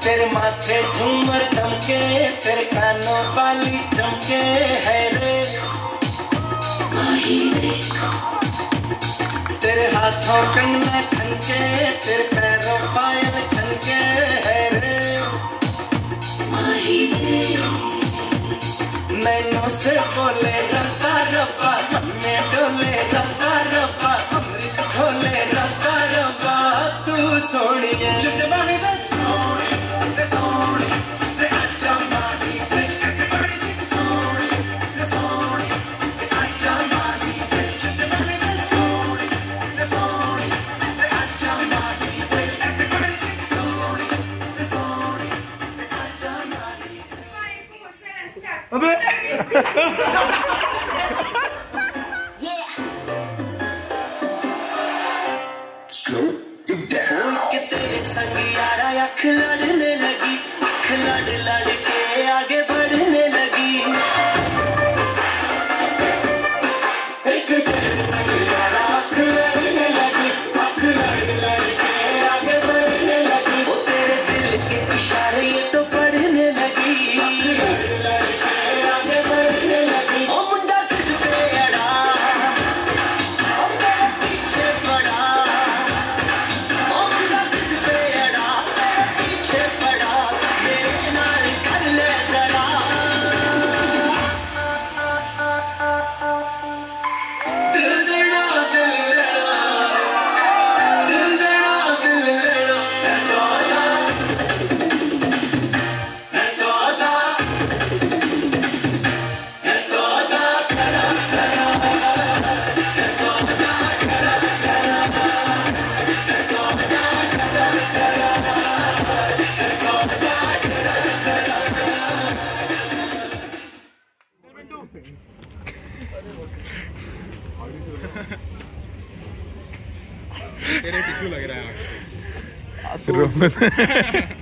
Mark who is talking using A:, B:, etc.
A: तेरे माथे झूमर दमके, तेरे कानों वाली चमके है रे, तेरे हाथों कंगना खनके, तेरे पैरों पायल छनके है रे, नैनों से बोले रब्बा रब्बा, हमें डोले रब्बा रब्बा, अमृत खोले रब्बा रब्बा, तू सोनिए अबे के तेरे संग यारा अख लड़ने लगी, अख लड़ लड़ के आगे बढ़ने लगी, एक तेरे संग यारा अख लड़ने लगी, अख लड़ लड़ के आगे बढ़ने लगी, वो तेरे दिल के इशारे ये तो पढ़ने लगी,
B: तेरे टिश्यू लग रहा है